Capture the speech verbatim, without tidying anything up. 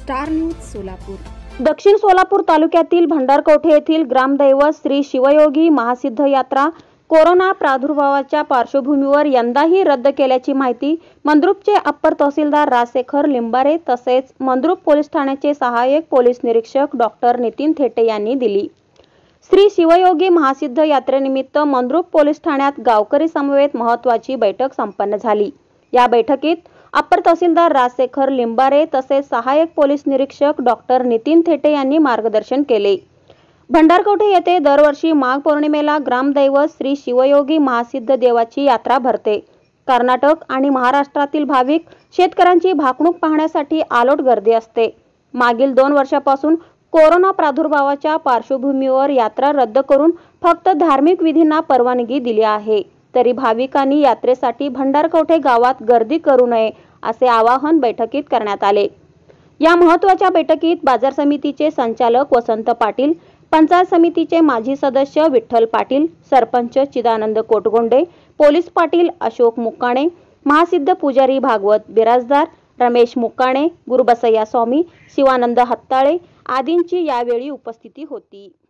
Star news Solapur. दक्षिण सोलापूर तालुक्यातील भंडारकवठे येथील ग्रामदैवत श्री शिवयोगी महासिद्ध यात्रा कोरोना प्रादुर्भावाच्या पार्श्वभूमीवर यंदाही रद्द केल्याची माहिती मंद्रुपचे अप्पर तहसीलदार राजशेखर लिंबारे तसेच मंद्रुप पोलीस ठाण्याचे सहाय्यक पोलीस निरीक्षक डॉक्टर नितीन थेटे यांनी दिली। श्री शिवयोगी महासिद्ध यात्रेनिमित्त मंद्रुप पोलीस ठाण्यात गावकरी समवेत महत्त्वाची बैठक संपन्न झाली। या बैठकीत अप्पर तहसीलदार राजशेखर लिंबारे तसेच सहाय्यक पोलीस निरीक्षक डॉक्टर नितीन थेटे यांनी मार्गदर्शन केले। भंडारकवठे येथे दरवर्षी माघ पौर्णिमेला ग्रामदैवत श्री शिवयोगी महासिद्ध देवाची यात्रा भरते। कर्नाटक आणि महाराष्ट्रातील भाविक शेतकऱ्यांची भाकणूक पाहण्यासाठी आलोट गर्दी असते। मागील दोन वर्षापासून कोरोना प्रादुर्भावाच्या पार्श्वभूमीवर यात्रा रद्द करून फक्त धार्मिक विधींना परवानगी दिली आहे। तरी भाविकांनी यात्रेसाठी भंडारकवठे गावात गर्दी करू नये असे आवाहन बैठकीत करण्यात आले। या महत्त्वाच्या बैठकीत बाजार समितीचे संचालक वसंत पाटील, पंचायत समितीचे माजी सदस्य विठ्ठल पाटील, सरपंच चिदानंद कोटगोंडे, पोलीस पाटील अशोक मुक्काणे, महासिद्ध पुजारी भागवत बिराजदार, रमेश मुक्काणे, गुरुबसय्या स्वामी, शिवानंद हत्ताळे आदींची यावेळी उपस्थिती होती।